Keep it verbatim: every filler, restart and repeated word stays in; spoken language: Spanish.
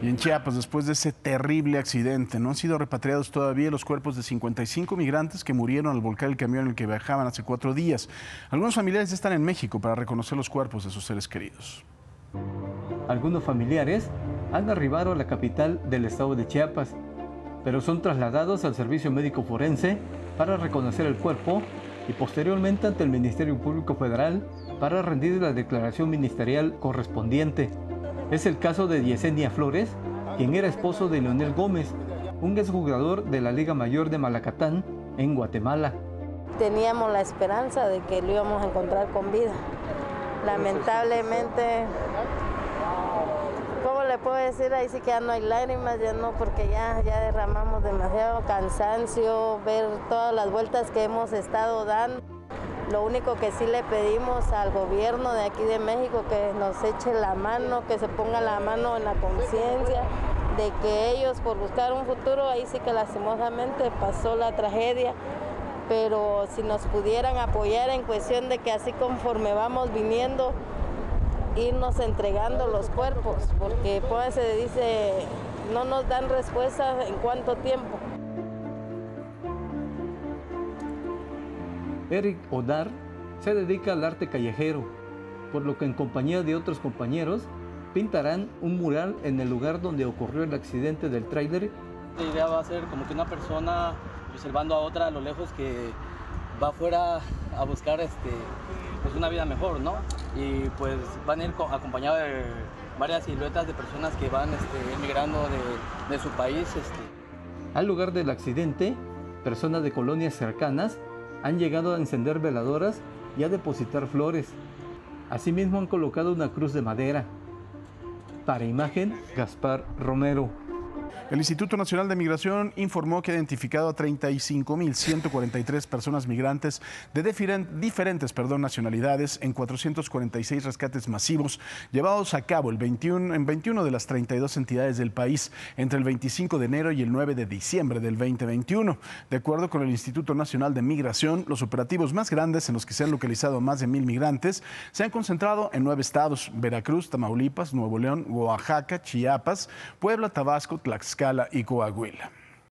Y en Chiapas, después de ese terrible accidente, no han sido repatriados todavía los cuerpos de cincuenta y cinco migrantes que murieron al volcar el camión en el que viajaban hace cuatro días. Algunos familiares están en México para reconocer los cuerpos de sus seres queridos. Algunos familiares han arribado a la capital del estado de Chiapas, pero son trasladados al Servicio Médico Forense para reconocer el cuerpo y posteriormente ante el Ministerio Público Federal para rendir la declaración ministerial correspondiente. Es el caso de Yesenia Flores, quien era esposo de Leonel Gómez, un exjugador de la Liga Mayor de Malacatán, en Guatemala. Teníamos la esperanza de que lo íbamos a encontrar con vida. Lamentablemente, ¿cómo le puedo decir? Ahí sí que ya no hay lágrimas, ya no, porque ya, ya derramamos demasiado cansancio, ver todas las vueltas que hemos estado dando. Lo único que sí le pedimos al gobierno de aquí de México que nos eche la mano, que se ponga la mano en la conciencia de que ellos por buscar un futuro, ahí sí que lastimosamente pasó la tragedia, pero si nos pudieran apoyar en cuestión de que así conforme vamos viniendo, irnos entregando los cuerpos, porque pues se dice, no nos dan respuesta en cuánto tiempo. Eric Odar se dedica al arte callejero, por lo que en compañía de otros compañeros pintarán un mural en el lugar donde ocurrió el accidente del tráiler. La idea va a ser como que una persona observando a otra a lo lejos que va afuera a buscar este, pues una vida mejor, ¿no? Y pues van a ir acompañados de varias siluetas de personas que van este, emigrando de, de su país. Este. Al lugar del accidente, personas de colonias cercanas han llegado a encender veladoras y a depositar flores. Asimismo han colocado una cruz de madera. Para Imagen, Gaspar Romero. El Instituto Nacional de Migración informó que ha identificado a treinta y cinco mil ciento cuarenta y tres personas migrantes de diferentes perdón, nacionalidades en cuatrocientos cuarenta y seis rescates masivos llevados a cabo el veintiuno, en veintiuna de las treinta y dos entidades del país entre el veinticinco de enero y el nueve de diciembre del dos mil veintiuno. De acuerdo con el Instituto Nacional de Migración, los operativos más grandes en los que se han localizado a más de mil migrantes se han concentrado en nueve estados: Veracruz, Tamaulipas, Nuevo León, Oaxaca, Chiapas, Puebla, Tabasco, Tlaxcala y Coahuila.